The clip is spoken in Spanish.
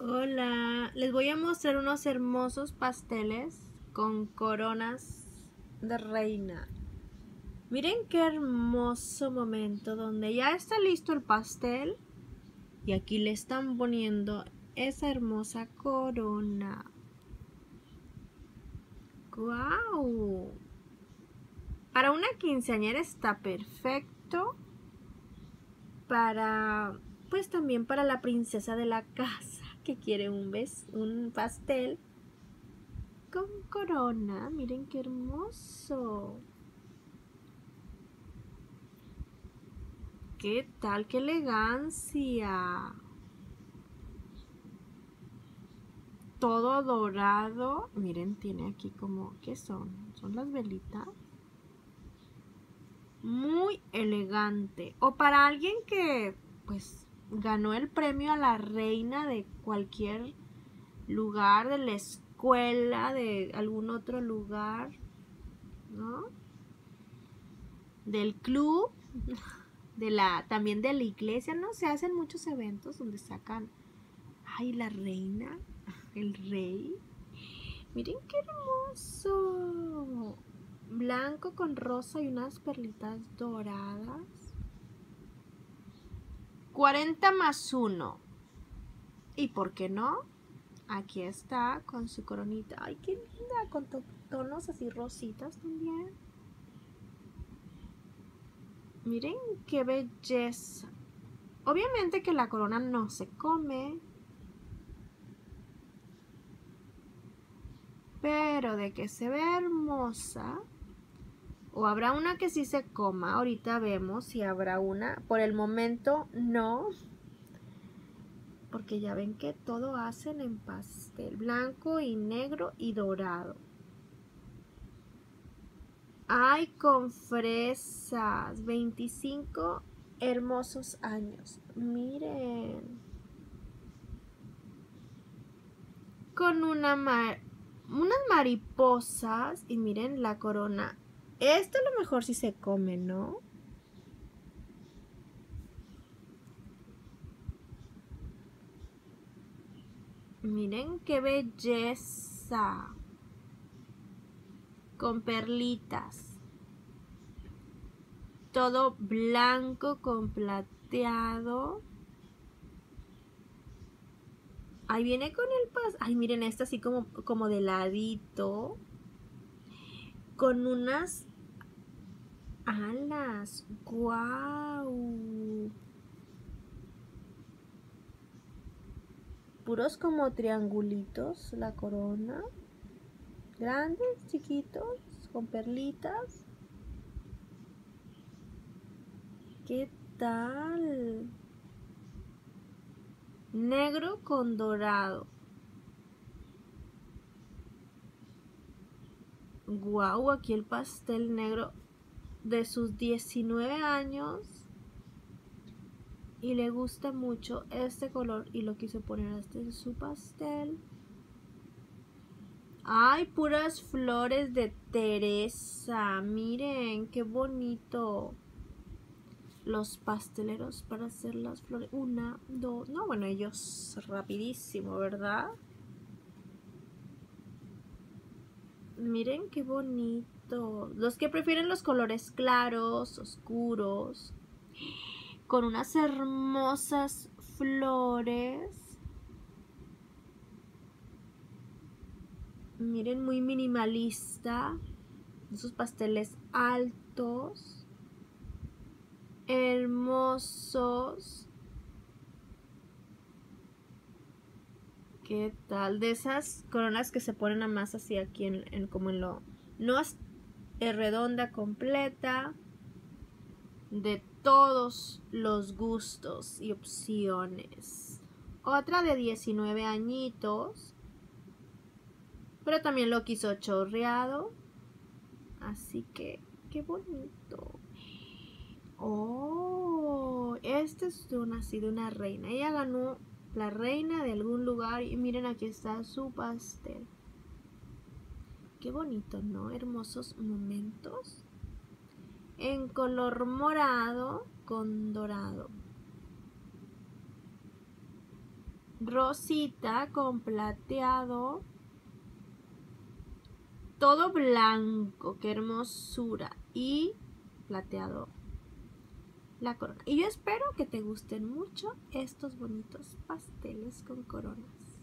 Hola, les voy a mostrar unos hermosos pasteles con coronas de reina. Miren qué hermoso momento donde ya está listo el pastel y aquí le están poniendo esa hermosa corona. ¡Guau! Para una quinceañera está perfecto. Pues también para la princesa de la casa que quiere un pastel con corona. Miren qué hermoso. ¿Qué tal? ¡Qué elegancia! Todo dorado. Miren, tiene aquí como... ¿Qué son? ¿Son las velitas? Muy elegante. O para alguien que, pues, ganó el premio a la reina de cualquier lugar, de la escuela, de algún otro lugar, ¿no? Del club, también de la iglesia, ¿no? Se hacen muchos eventos donde sacan, ay, la reina, el rey. Miren qué hermoso. Blanco con rosa y unas perlitas doradas. 40 más 1. ¿Y por qué no? Aquí está con su coronita. Ay, qué linda, con tonos así rositas también. Miren qué belleza. Obviamente que la corona no se come, pero de que se ve hermosa, o habrá una que sí se coma. Ahorita vemos si habrá una. Por el momento no, porque ya ven que todo hacen en pastel, blanco y negro y dorado. Ay, con fresas, 25 hermosos años. Miren, con unas mariposas y miren la corona. Esto a lo mejor sí se come, ¿no? Miren qué belleza. Con perlitas. Todo blanco con plateado. Ahí viene con el pastel. Ay, miren, esto así como de ladito. Con unas alas. ¡Guau! Puros como triangulitos la corona. Grandes, chiquitos, con perlitas. ¿Qué tal? Negro con dorado. Guau, aquí el pastel negro de sus 19 años. Y le gusta mucho este color y lo quiso poner este en su pastel. Ay, puras flores de Teresa. Miren, qué bonito. Los pasteleros para hacer las flores. Una, dos. No, bueno, ellos rapidísimo, ¿verdad? Miren qué bonito. Los que prefieren los colores claros, oscuros, con unas hermosas flores. Miren, muy minimalista. Esos pasteles altos, hermosos. ¿Qué tal? De esas coronas que se ponen a más así aquí como en lo... No es redonda completa. De todos los gustos y opciones. Otra de 19 añitos. Pero también lo quiso chorreado. Así que, qué bonito. Oh, esta es así de una reina. Ella ganó la reina de algún lugar y miren, aquí está su pastel. Qué bonito, ¿no? Hermosos momentos. En color morado con dorado. rosita con plateado. Todo blanco, qué hermosura. Y plateado la corona. Y yo espero que te gusten mucho estos bonitos pasteles con coronas.